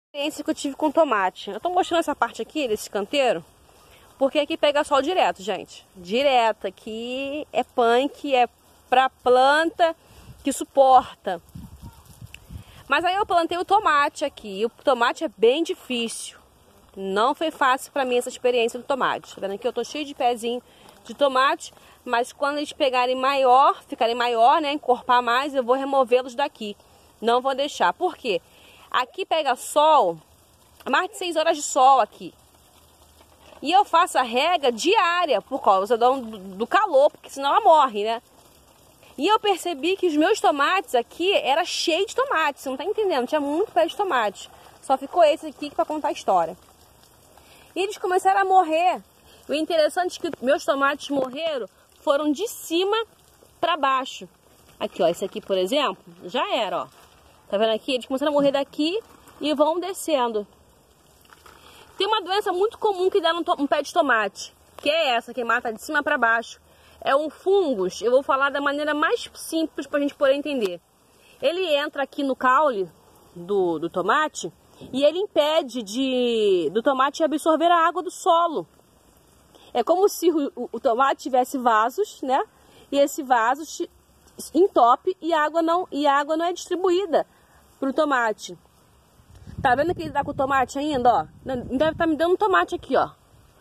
Experiência que eu tive com tomate. Eu tô mostrando essa parte aqui desse canteiro, porque aqui pega sol direto, gente. Direto. Aqui é punk, é pra planta que suporta. Mas aí eu plantei o tomate aqui. E o tomate é bem difícil. Não foi fácil pra mim essa experiência do tomate. Tá vendo aqui? Eu tô cheio de pezinho de tomate. Mas quando eles pegarem maior, ficarem maior, né? Encorpar mais, eu vou removê-los daqui. Não vou deixar. Por quê? Aqui pega sol, mais de 6 horas de sol aqui. E eu faço a rega diária por causa do calor, porque senão ela morre, né? E eu percebi que os meus tomates aqui era cheio de tomate, você não tá entendendo? Tinha muito pé de tomate. Só ficou esse aqui para contar a história. E eles começaram a morrer. O interessante é que meus tomates morreram, foram de cima para baixo. Aqui, ó, esse aqui, por exemplo, já era, ó. Tá vendo aqui? Eles começaram a morrer daqui e vão descendo. Tem uma doença muito comum que dá num pé de tomate, que é essa, que mata de cima para baixo. É um fungus. Eu vou falar da maneira mais simples pra gente poder entender. Ele entra aqui no caule do tomate e ele impede do tomate absorver a água do solo. É como se o tomate tivesse vasos, né? E esse vaso entope e a água não é distribuída pro tomate. Tá vendo que ele tá com o tomate ainda, ó? Deve estar me dando um tomate aqui, ó.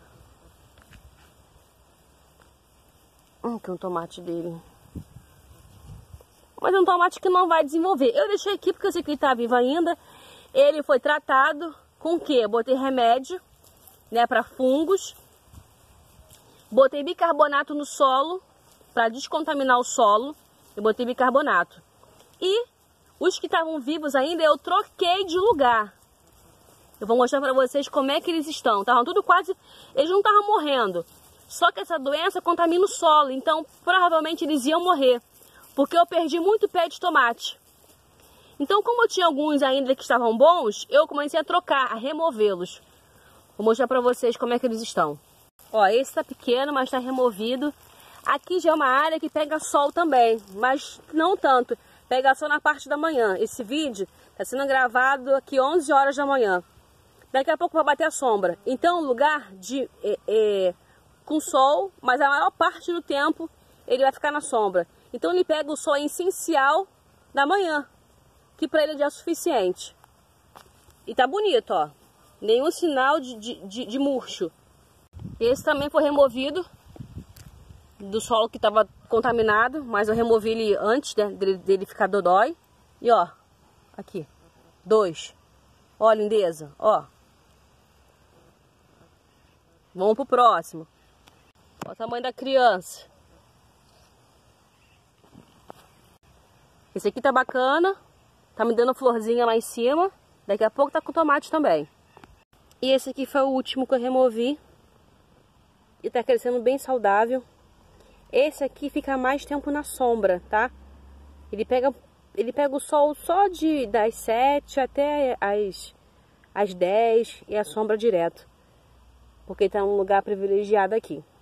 Que é um tomate dele. Mas é um tomate que não vai desenvolver. Eu deixei aqui porque eu sei que ele tá vivo ainda. Ele foi tratado com o quê? Eu botei remédio, né, para fungos. Botei bicarbonato no solo para descontaminar o solo. Eu botei bicarbonato. E os que estavam vivos ainda, eu troquei de lugar. Eu vou mostrar para vocês como é que eles estão. Estavam tudo quase... Eles não estavam morrendo. Só que essa doença contamina o solo. Então, provavelmente, eles iam morrer. Porque eu perdi muito pé de tomate. Então, como eu tinha alguns ainda que estavam bons, eu comecei a trocar, a removê-los. Vou mostrar para vocês como é que eles estão. Ó, esse tá pequeno, mas tá removido. Aqui já é uma área que pega sol também, mas não tanto. Pega sol na parte da manhã. Esse vídeo está sendo gravado aqui 11 horas da manhã. Daqui a pouco vai bater a sombra. Então, lugar com sol, mas a maior parte do tempo ele vai ficar na sombra. Então, ele pega o sol essencial da manhã, que para ele já é suficiente. E tá bonito, ó. Nenhum sinal de murcho. Esse também foi removido do solo que estava contaminado, mas eu removi ele antes, né, dele ficar dodói. E ó, aqui, 2. Ó, lindeza, ó. Vamos pro próximo. Olha o tamanho da criança. Esse aqui tá bacana, tá me dando florzinha lá em cima. Daqui a pouco tá com tomate também. E esse aqui foi o último que eu removi. E tá crescendo bem saudável. Esse aqui fica mais tempo na sombra, tá? Ele pega o sol só das 7 até as 10 e a sombra direto. Porque tá num lugar privilegiado aqui.